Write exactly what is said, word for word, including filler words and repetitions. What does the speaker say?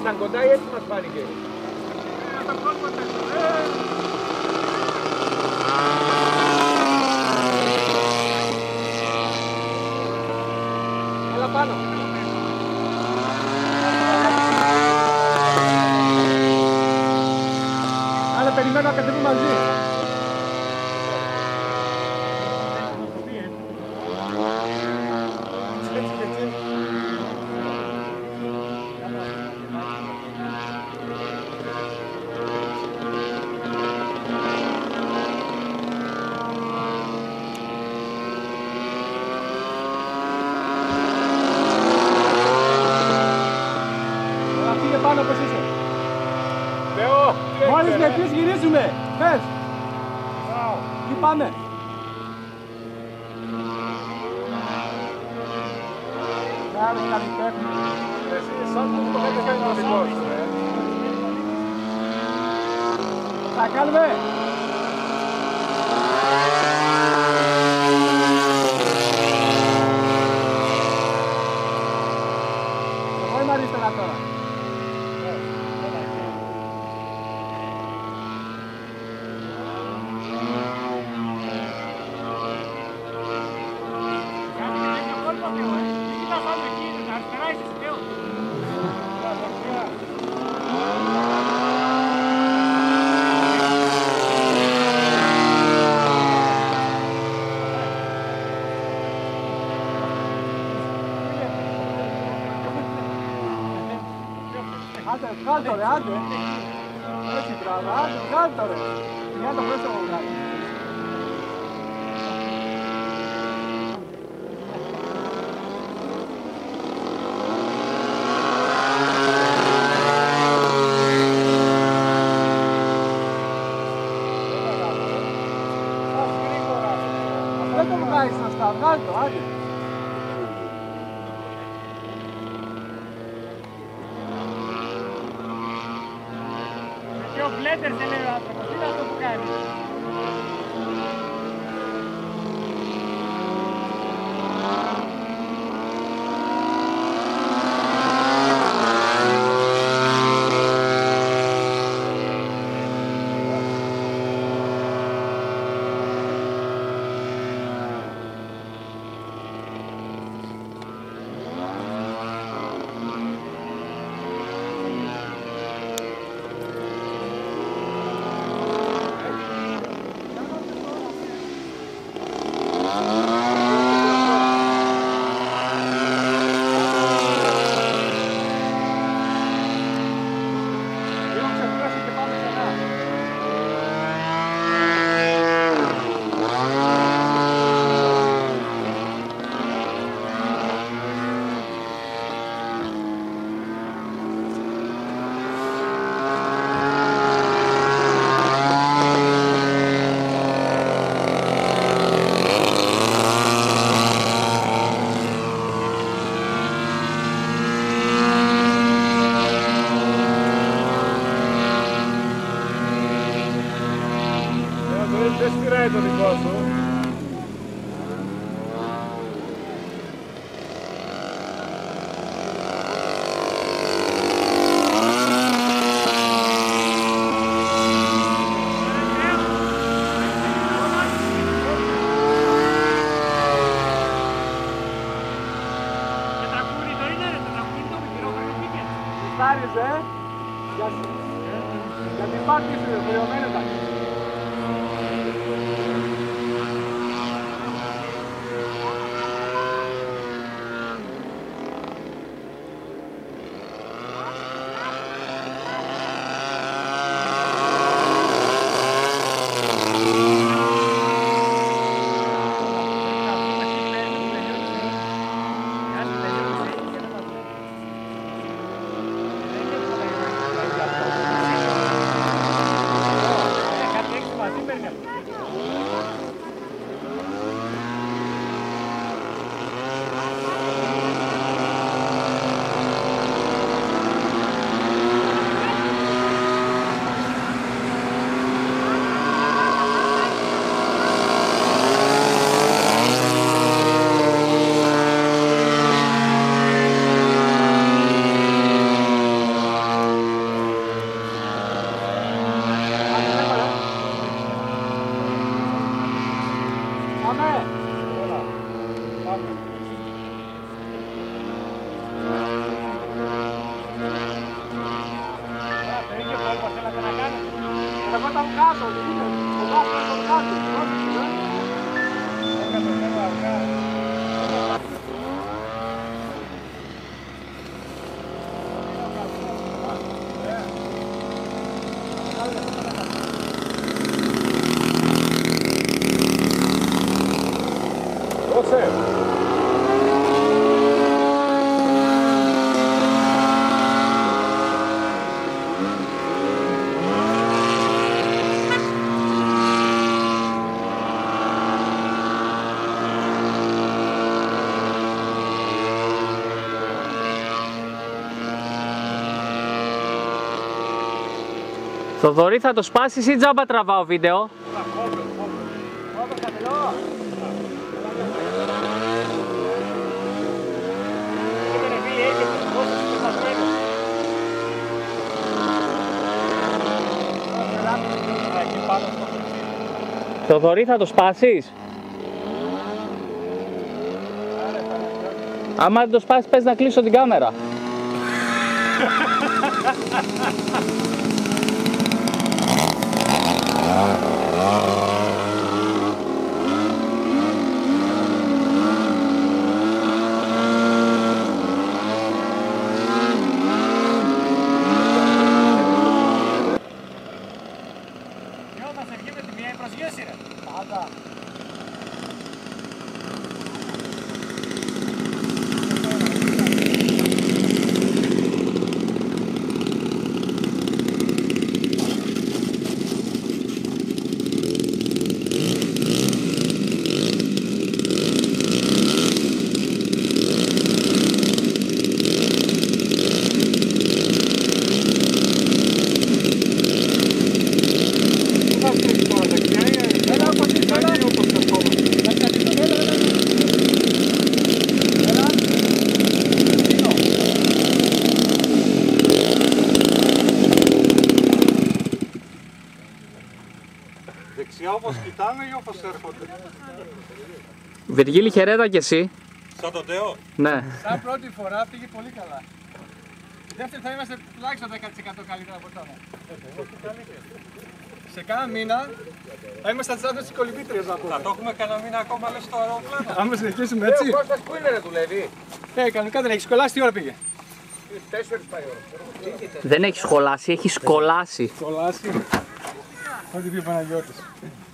ήμασταν κοντά ή έτσι μας φάνηκε? Έλα πάνω. Άρα περιμένω να κατεβούν μαζί. Πάνω πως είσαι. Θεό, τι μόλις έγινε, με πεις γυρίζουμε. Πες. Τι πάμε. Κάνε καλή τέχνη. εσύ σαν που το έχετε κάνει το δικό σου, ε. Θα κάνουμε. Εγώ είμαι αριστερά τώρα. Άντε, βγάλ' το ρε, άντε. Έτσι πράγμα, άντε, βγάλ' το ρε. Για το πες εγώ βγάλει. Δεν το βγάλεις σωστά, βγάλ' το, άντε. Ο Μπλέντερ δεν λέει ο άνθρωπος, τι είναι αυτό που κάνει. Δεν σπηράει το δικό σου. Στάριζε, ε. Για την πάρτι σου, χρειωμένετα. κάτω, είναι. Ο βάφος στον κάτω. Δώσε. Θοδωρή, θα το σπάσεις ή τζάμπα τραβάω βίντεο? Θοδωρή, θα το σπάσεις? Άμα δεν το σπάσεις, πες να κλείσω την κάμερα. Δεξιά όπως κοιτάνε ή όπως έρχονται? Βυργίλη, χαιρέτα κι εσύ. Σαν τον Τέο. Ναι. Σαν πρώτη φορά πήγε πολύ καλά. Δεύτερη θα είμαστε τουλάχιστον δέκα τοις εκατό καλύτερα από τώρα. Σε κάνα μήνα θα είμαστε σαν τις κολυμπήτριες να πούμε. Θα το έχουμε κανένα μήνα ακόμα λες στο αεροπλάνο. Άμα συνεχίσουμε έτσι. Ο Κώστας που είναι ρε δουλεύει? Ε, κανονικά δεν έχει σχολάσει, τι ώρα πήγε? Τέσσερις πάει ώρα. Δεν έχει σχολάσει, έχει σκολάσει. Σχολάσει. Ό,τι πει ο Παναγιώτης.